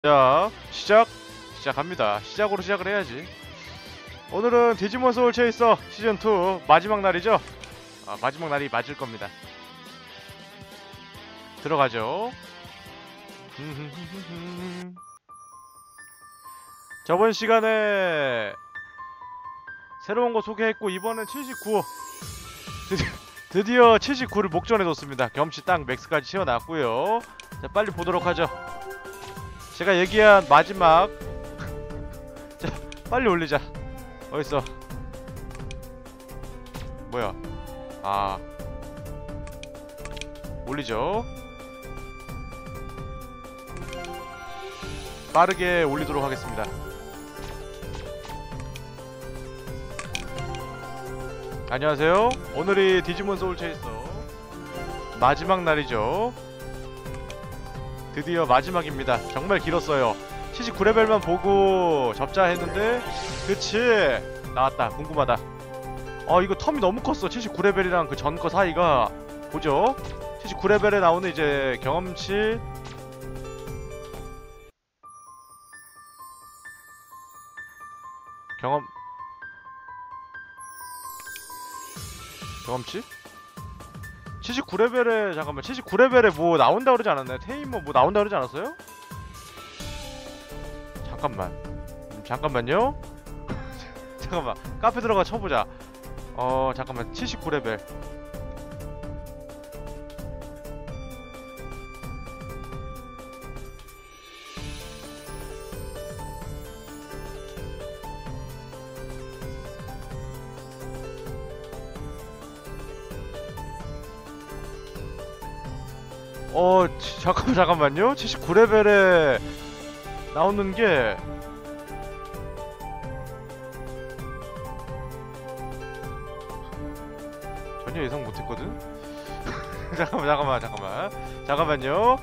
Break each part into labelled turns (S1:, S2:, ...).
S1: 자, 시작합니다. 시작으로 시작을 해야지. 오늘은 디지몬 소울 체이서 시즌2 마지막 날이죠? 마지막 날이 맞을 겁니다. 들어가죠. 저번 시간에 새로운 거 소개했고, 이번엔 79. 드디어 79를 목전해뒀습니다. 경험치 딱 맥스까지 채워놨고요. 자, 빨리 보도록 하죠. 제가 얘기한 마지막. 자, 빨리 올리자. 어딨어? 뭐야? 올리죠. 빠르게 올리도록 하겠습니다. 안녕하세요. 오늘이 디지몬 소울 체이서 마지막 날이죠. 드디어 마지막입니다. 정말 길었어요. 79레벨만 보고 접자 했는데, 그치, 나왔다. 궁금하다. 이거 텀이 너무 컸어. 79레벨이랑 그 전 거 사이가. 보죠. 79레벨에 나오는 이제 경험치 경험치? 79레벨에, 잠깐만, 79레벨에 뭐 나온다 그러지 않았나요? 테이머 뭐 나온다 그러지 않았어요? 잠깐만요. 잠깐만, 카페 들어가 쳐보자. 잠깐만, 79레벨. 잠깐만요. 79레벨에 나오는 게 전혀 예상 못했거든? 잠깐만요.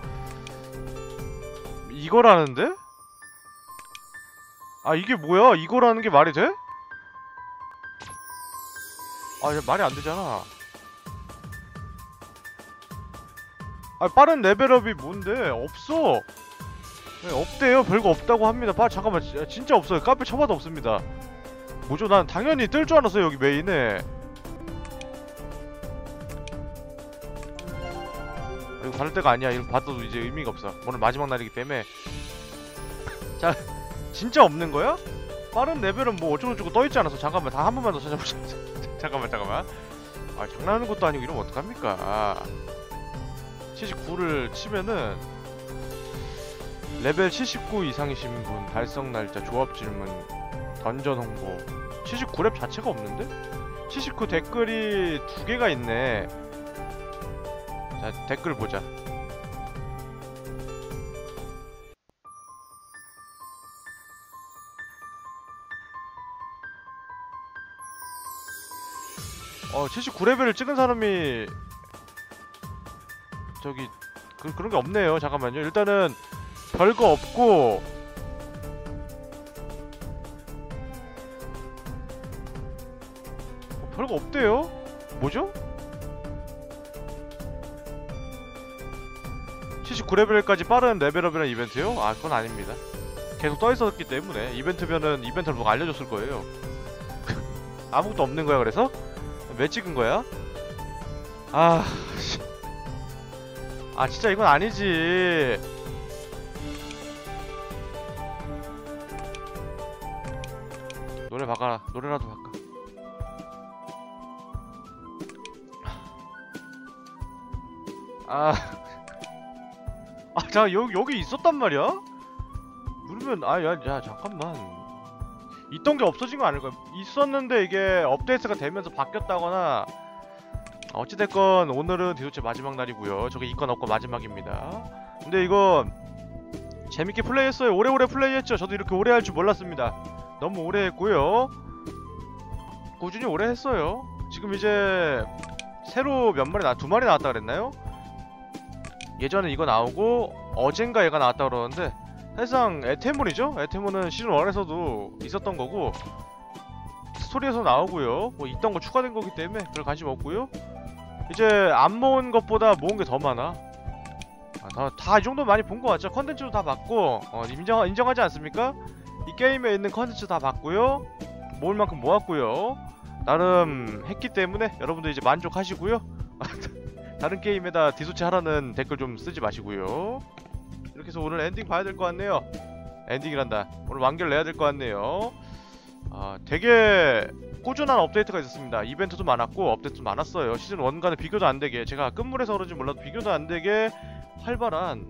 S1: 이거라는데? 이게 뭐야? 이거라는 게 말이 돼? 말이 안 되잖아. 빠른 레벨업이 뭔데? 없어! 네, 없대요. 별거 없다고 합니다. 잠깐만, 진짜 없어요. 카페 쳐봐도 없습니다. 뭐죠? 난 당연히 뜰 줄 알았어요, 여기 메인에. 이거 다를 때가 아니야. 이거 봐도 이제 의미가 없어. 오늘 마지막 날이기 때문에. 자, 진짜 없는 거야? 빠른 레벨은 뭐 어쩌고저쩌고 떠있지 않았어. 잠깐만, 다 한 번만 더 찾아보자. 잠깐만. 장난하는 것도 아니고 이러면 어떡합니까? 79를 치면은 레벨 79 이상이신 분, 달성 날짜, 조합 질문, 던전 홍보. 79랩 자체가 없는데? 79 댓글이 2개가 있네. 자, 댓글 보자. 어, 79레벨을 찍은 사람이 저기 그런 게 없네요. 잠깐만요. 일단은 별거 없고, 별거 없대요. 뭐죠? 79레벨까지 빠른 레벨업이라는 이벤트요? 그건 아닙니다. 계속 떠있었기 때문에. 이벤트면은 이벤트를 누가 알려줬을 거예요. 아무것도 없는 거야. 그래서 왜 찍은 거야? 진짜 이건 아니지. 노래 바꿔라. 노래라도 바꿔. 여기 있었단 말이야? 누르면, 야, 잠깐만. 있던 게 없어진 거 아닐까? 있었는데 이게 업데이트가 되면서 바뀌었다거나. 어찌됐건 오늘은 디도체 마지막 날이고요. 저게 있건 없건 마지막입니다. 근데 이거 재밌게 플레이했어요. 오래오래 플레이했죠. 저도 이렇게 오래 할 줄 몰랐습니다. 너무 오래 했고요. 꾸준히 오래 했어요. 지금 이제 새로 몇 마리 두 마리 나왔다 그랬나요? 예전에 이거 나오고 어젠가 얘가 나왔다 그러는데, 사실상 에테몬이죠? 에테몬은 시즌 1에서도 있었던 거고 스토리에서 나오고요. 뭐 있던 거 추가된 거기 때문에 별 관심 없고요. 이제 안 모은 것보다 모은 게 더 많아. 다 이 정도 많이 본 거 같죠? 컨텐츠도 다 봤고 인정하지 않습니까? 이 게임에 있는 컨텐츠 다 봤고요. 모을 만큼 모았고요. 나름 했기 때문에 여러분들 이제 만족하시고요. 다른 게임에다 디소치 하라는 댓글 좀 쓰지 마시고요. 이렇게 해서 오늘 엔딩 봐야 될 것 같네요. 엔딩이란다. 오늘 완결 내야 될 것 같네요. 되게 꾸준한 업데이트가 있었습니다. 이벤트도 많았고 업데이트도 많았어요. 시즌 1과는 비교도 안되게, 제가 끝물에서 그런지 몰라도 비교도 안되게 활발한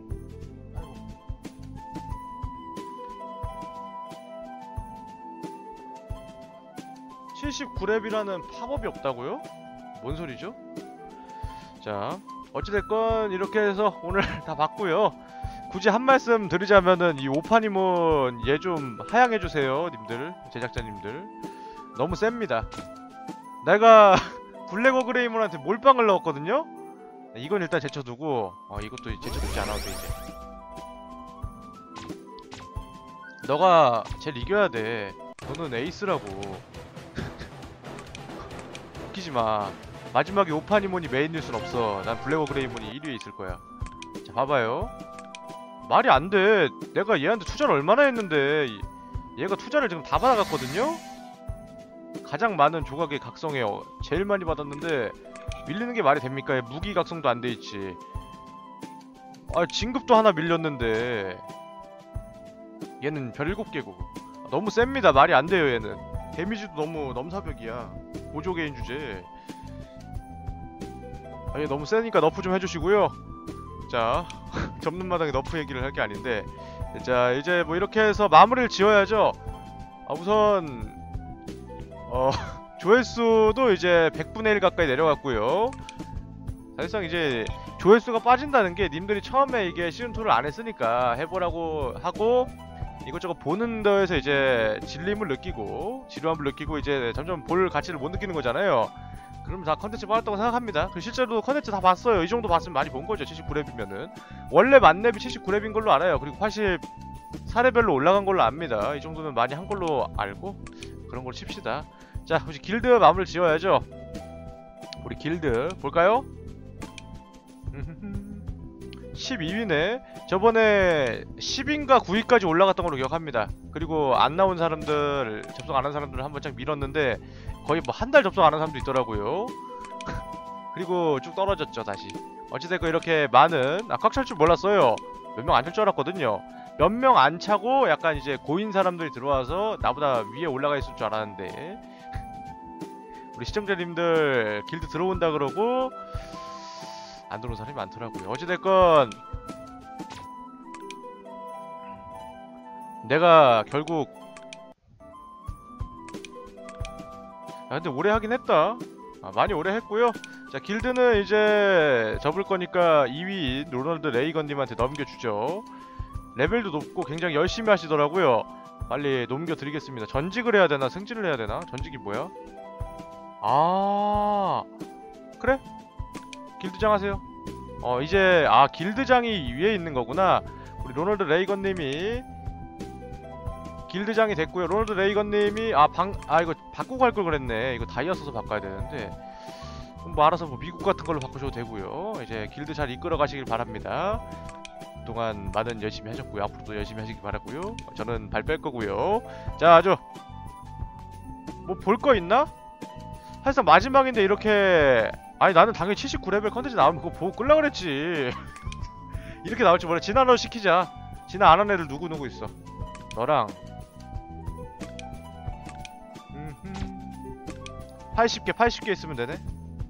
S1: 79렙이라는 팝업이 없다고요? 뭔 소리죠? 자, 어찌됐건 이렇게 해서 오늘 다 봤고요. 굳이 한 말씀 드리자면은 이 오파님은 얘 좀 하향해주세요, 님들, 제작자님들. 너무 셉니다. 내가 블랙 어그레이몬한테 몰빵을 넣었거든요? 이건 일단 제쳐두고 이것도 제쳐두지 않아도 돼. 이제 너가 쟤를 이겨야 돼. 너는 에이스라고. 웃기지마. 마지막에 오파니몬이 메인일 순 없어. 난 블랙 어그레이몬이 1위에 있을 거야. 자, 봐봐요. 말이 안 돼. 내가 얘한테 투자를 얼마나 했는데 얘가 투자를 지금 다 받아갔거든요? 가장 많은 조각의 각성에 제일 많이 받았는데 밀리는 게 말이 됩니까? 무기 각성도 안 돼 있지. 진급도 하나 밀렸는데 얘는 별 7개고 너무 셉니다. 말이 안 돼요. 얘는 데미지도 너무 넘사벽이야. 보조개인 주제. 얘 너무 세니까 너프 좀 해주시고요. 자, 접는 마당에 너프 얘기를 할 게 아닌데, 자, 이제 뭐 이렇게 해서 마무리를 지어야죠. 우선 조회수도 이제 100분의 1 가까이 내려갔고요. 사실상 이제 조회수가 빠진다는 게 님들이 처음에 이게 시즌2를 안 했으니까 해보라고 하고 이것저것 보는 데에서 이제 질림을 느끼고 지루함을 느끼고 이제 점점 볼 가치를 못 느끼는 거잖아요. 그럼 다 컨텐츠 받았다고 생각합니다. 실제로 컨텐츠 다 봤어요. 이 정도 봤으면 많이 본 거죠. 79렙이면은 원래 만렙이 79렙인 걸로 알아요. 그리고 84레벨로 올라간 걸로 압니다. 이 정도면 많이 한 걸로 알고 그런 걸 칩시다. 자, 혹시 길드 마무리 지어야죠. 우리 길드 볼까요? 12위네. 저번에 10인가 9위까지 올라갔던 걸로 기억합니다. 그리고 안 나온 사람들, 접속 안 한 사람들을 한번 쫙 밀었는데 거의 뭐 한 달 접속 안 한 사람도 있더라고요. 그리고 쭉 떨어졌죠, 다시. 어찌됐건 이렇게 많은, 꽉 찰 줄 몰랐어요. 몇 명 안 찰 줄 알았거든요. 몇 명 안 차고 약간 이제 고인 사람들이 들어와서 나보다 위에 올라가 있을 줄 알았는데 우리 시청자님들 길드 들어온다 그러고 안 들어온 사람이 많더라고요. 어찌됐건 내가 결국 근데 오래 하긴 했다. 많이 오래 했고요. 자, 길드는 이제 접을 거니까 2위 로널드 레이건님한테 넘겨주죠. 레벨도 높고 굉장히 열심히 하시더라고요. 빨리 넘겨드리겠습니다. 전직을 해야 되나 승진을 해야 되나? 전직이 뭐야? 그래? 길드장 하세요. 이제 길드장이 위에 있는 거구나. 우리 로널드 레이건님이 길드장이 됐고요. 로널드 레이건님이 이거 바꾸고 갈 걸 그랬네. 이거 다이아 써서 바꿔야 되는데 뭐 알아서 뭐 미국 같은 걸로 바꾸셔도 되고요. 이제 길드 잘 이끌어 가시길 바랍니다. 그동안 많은 열심히 하셨고요. 앞으로도 열심히 하시길 바라고요. 저는 발 뺄 거고요. 자, 아주 뭐 볼 거 있나? 사실상 마지막인데 이렇게 나는 당연히 79레벨 컨텐츠 나오면 그거 보고 끌라 그랬지. 이렇게 나올 줄 몰라. 진화로 시키자. 진화 안 한 애들 누구 있어. 너랑 80개 있으면 되네.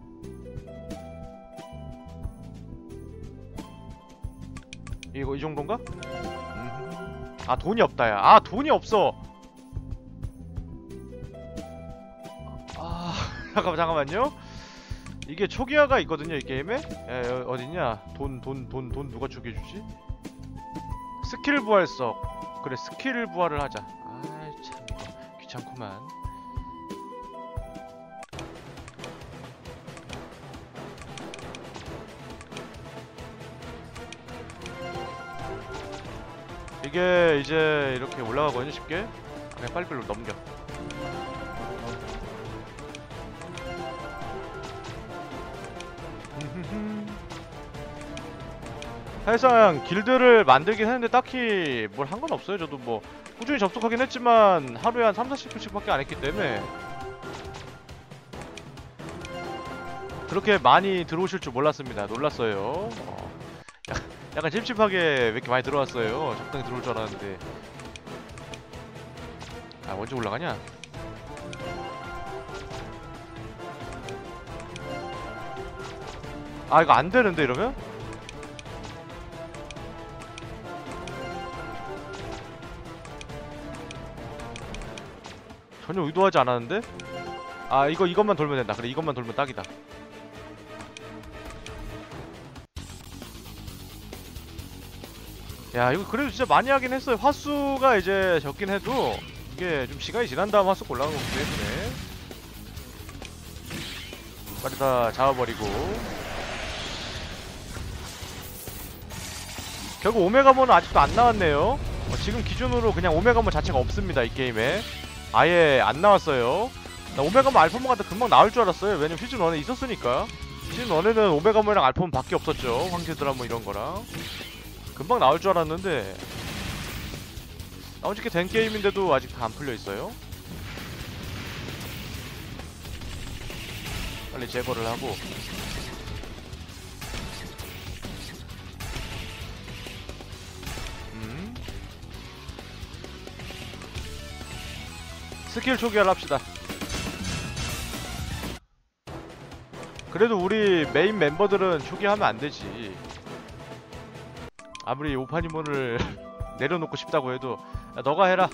S1: 이거 이 정도인가? 돈이 없다. 야, 돈이 없어. 잠깐만요. 이게 초기화가 있거든요, 이 게임에. 어딨냐? 돈 누가 죽여주지? 스킬 부활석. 그래, 스킬 부활을 하자. 참 이거 귀찮구만. 이게 이제 이렇게 올라가거든요, 쉽게. 그냥 빨리빨리 넘겨. 사실상 길드를 만들긴 했는데 딱히 뭘 한 건 없어요. 저도 뭐 꾸준히 접속하긴 했지만 하루에 한 3-40분씩 밖에 안 했기 때문에 그렇게 많이 들어오실 줄 몰랐습니다. 놀랐어요. 약간 찝찝하게 왜 이렇게 많이 들어왔어요. 적당히 들어올 줄 알았는데. 아, 언제 올라가냐? 아, 이거 안 되는데 이러면? 전혀 의도하지 않았는데? 아, 이것만 돌면 된다. 그래, 이것만 돌면 딱이다. 야, 이거 그래도 진짜 많이 하긴 했어요. 화수가 이제 적긴 해도 이게 좀 시간이 지난 다음 화수 올라간 거기 때문에 빨리 다 잡아버리고. 결국 오메가몬은 아직도 안 나왔네요. 지금 기준으로 그냥 오메가몬 자체가 없습니다. 이 게임에 아예 안 나왔어요. 나 오메가몬 알파몬 같은 금방 나올 줄 알았어요. 왜냐면 시즌 1에 있었으니까. 시즌 1에는 오메가몬이랑 알파몬 밖에 없었죠. 황제드라 뭐 이런 거랑 금방 나올 줄 알았는데 나온 지 꽤 된 게임인데도 아직 다 안 풀려 있어요. 빨리 제거를 하고. 스킬 초기화를 합시다. 그래도 우리 메인 멤버들은 초기화하면 안 되지. 아무리 오파니몬을 내려놓고 싶다고 해도. 야, 너가 해라.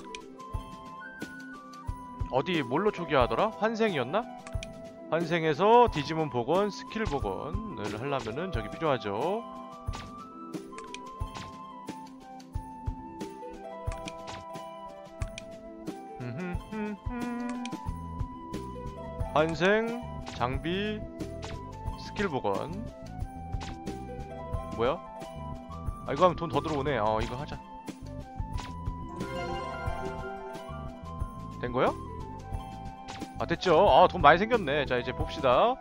S1: 어디 뭘로 초기화하더라? 환생이었나? 환생에서 디지몬 복원, 스킬 복원을 하려면은 저기 필요하죠. 환생, 장비, 스킬 복원. 뭐야? 아, 이거 하면 돈 더 들어오네. 이거 하자. 된 거야? 아, 됐죠. 돈 많이 생겼네. 자, 이제 봅시다.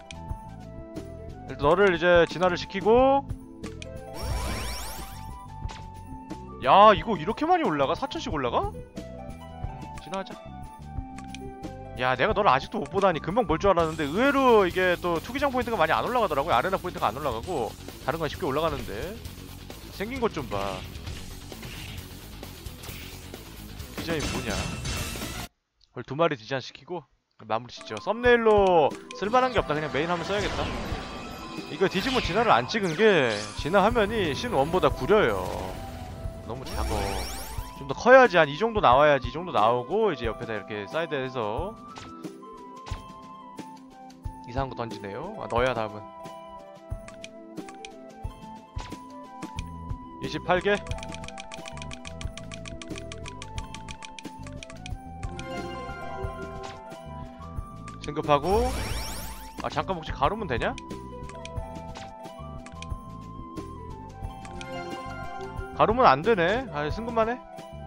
S1: 일단 너를 이제 진화를 시키고. 야, 이거 이렇게 많이 올라가? 4,000씩 올라가? 진화하자. 야, 내가 너를 아직도 못 보다니. 금방 볼 줄 알았는데 의외로 이게 또 투기장 포인트가 많이 안 올라가더라고요. 아레나 포인트가 안 올라가고 다른 건 쉽게 올라가는데. 생긴 것 좀 봐. 디자인 뭐냐? 그걸 2마리 디자인 시키고 마무리 짓죠. 썸네일로 쓸만한 게 없다. 그냥 메인 한번 써야겠다. 이거 디지몬 진화를 안 찍은 게 진화 화면이 신 1보다 구려요. 너무 작아. 좀 더 커야지. 한 이 정도 나와야지. 이 정도 나오고 이제 옆에다 이렇게 사이드해서 이상한 거 던지네요. 아, 너야 다음은. 28개. 승급하고. 아, 잠깐 혹시 가루면 되냐? 가루면 안 되네. 아, 승급만 해.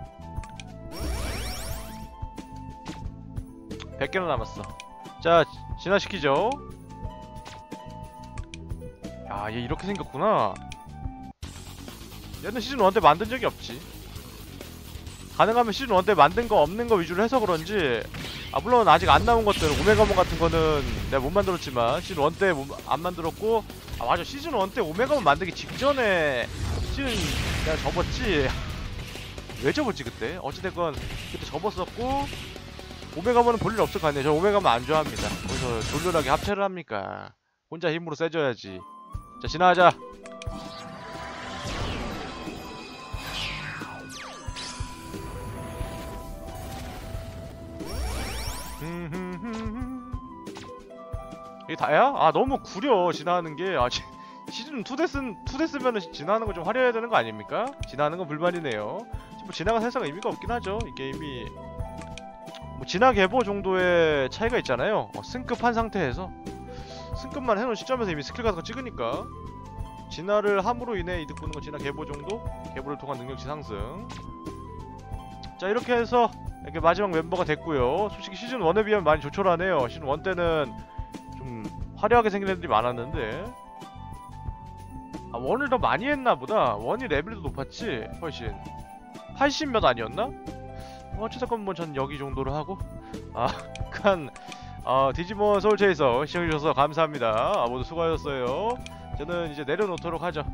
S1: 100개나 남았어. 자, 진화시키죠. 야, 얘 이렇게 생겼구나. 얘는 시즌 1 때 만든 적이 없지. 가능하면 시즌 1 때 만든 거 없는 거 위주로 해서 그런지. 아, 물론 아직 안 나온 것들 오메가몬 같은 거는 내가 못 만들었지만 시즌 1 때 안 만들었고. 아, 맞아. 시즌 1 때 오메가몬 만들기 직전에 시즌 내가 접었지. 왜 접었지 그때? 어찌됐건 그때 접었었고. 오메가몬은 볼일 없을 거 아니에요. 저 오메가몬 안 좋아합니다. 거기서 졸렬하게 합체를 합니까? 혼자 힘으로 세져야지. 자, 진화하자. 이게 다야? 아, 너무 구려 진화하는 게. 아, 시즌 2 됐으면은 진화하는 거 좀 화려해야 되는 거 아닙니까? 진화하는 건 불만이네요. 뭐 진화가 사실상 의미가 없긴 하죠. 이 게임이 뭐 진화 개보 정도의 차이가 있잖아요. 승급한 상태에서 승급만 해놓은 시점에서 이미 스킬 같은 거 찍으니까 진화를 함으로 인해 이득 보는 건 진화 개보 정도? 개보를 통한 능력치 상승. 자, 이렇게 해서 이렇게 마지막 멤버가 됐고요. 솔직히 시즌 1에 비하면 많이 조촐하네요. 시즌 1 때는 좀 화려하게 생긴 애들이 많았는데 아, 원을 더 많이 했나 보다. 원이 레벨도 높았지 훨씬. 80 몇 아니었나? 어찌됐건 뭐 전 여기 정도로 하고 디지몬 소울체이서 시청해주셔서 감사합니다. 모두 수고하셨어요. 저는 이제 내려놓도록 하죠.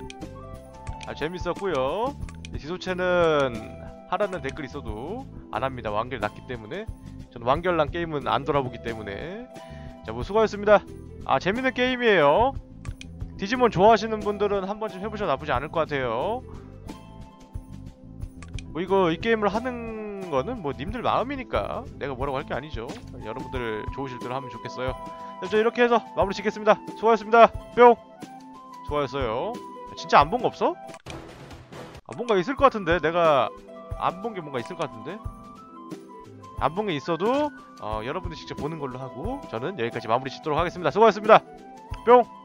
S1: 재밌었고요. 디소체는 하라는 댓글 있어도 안합니다. 완결 났기 때문에. 저는 완결난 게임은 안 돌아보기 때문에. 자, 뭐 수고하셨습니다. 재밌는 게임이에요. 디지몬 좋아하시는 분들은 한 번쯤 해보셔도 나쁘지 않을 것 같아요. 뭐 이 게임을 하는 거는 뭐 님들 마음이니까 내가 뭐라고 할 게 아니죠. 여러분들 좋으실 대로 하면 좋겠어요. 자, 이렇게 해서 마무리 짓겠습니다. 수고하셨습니다. 뿅! 수고하셨어요. 진짜 안 본 거 없어? 뭔가 있을 것 같은데. 내가 안 본 게 뭔가 있을 것 같은데. 안 본 게 있어도 여러분들 직접 보는 걸로 하고 저는 여기까지 마무리 짓도록 하겠습니다. 수고하셨습니다. 뿅!